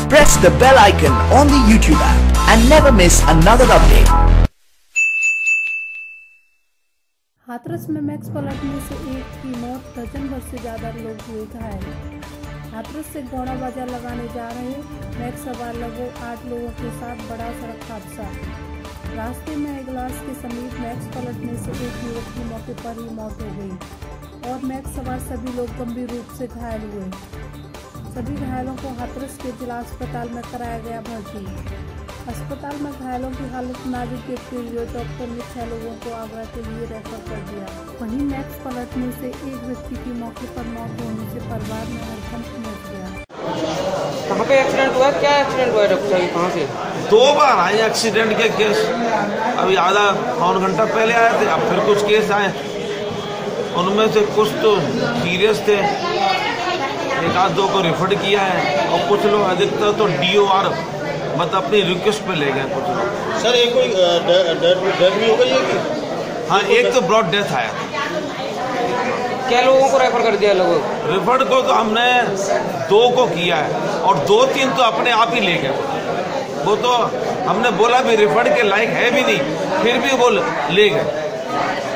Press the bell icon on the YouTube app and never miss another update. Hathras में max पलटने से एक की मौत, दर्जन भर से ज्यादा लोग हुए घायल। हाथरस से गौड़ा बाजार लगाने जा रहे मैक्स सवार लगभग 8 लोगों के साथ बड़ा सड़क हादसा। रास्ते में एगलास के समीप मैक्स पलटने से एक युवक की मौके पर ही मौत हो गई और मैक्स सवार सभी लोग गंभीर रूप से घायल हुए। सभी घायलों को हाथरस के जिला अस्पताल में कराया गया भर्ती। अस्पताल में घायलों की हालत नाजुक देखते हुए डॉक्टर ने 6 लोगों को आगरा के लिए रेफर कर दिया। वहीं मैक्स पलटने से एक व्यक्ति की मौके पर मौत होने से परिवार में हड़कंप मच गया। कहाँ पे एक्सीडेंट हुआ? क्या एक्सीडेंट हुआ है डॉक्टर साहब? कहाँ से? 2 बार आए एक्सीडेंट के केस। अभी आधा पौन घंटा पहले आए थे, अब फिर कुछ केस आए। उनमें से कुछ तो सीरियस थे, 1-2 को रेफर किया है और कुछ लोग अधिकतर तो DOR मतलब अपनी रिक्वेस्ट पे ले गए कुछ लोग। सर एक कोई डेथ भी हो गई है कि? हाँ, एक तो ब्रॉड डेथ आया। क्या लोगों को रेफर कर दिया? लोगों रेफर को तो हमने 2 को किया है और 2-3 तो अपने आप ही ले गए। वो तो हमने बोला भी रेफर के लायक है भी नहीं, फिर भी वो ले गए।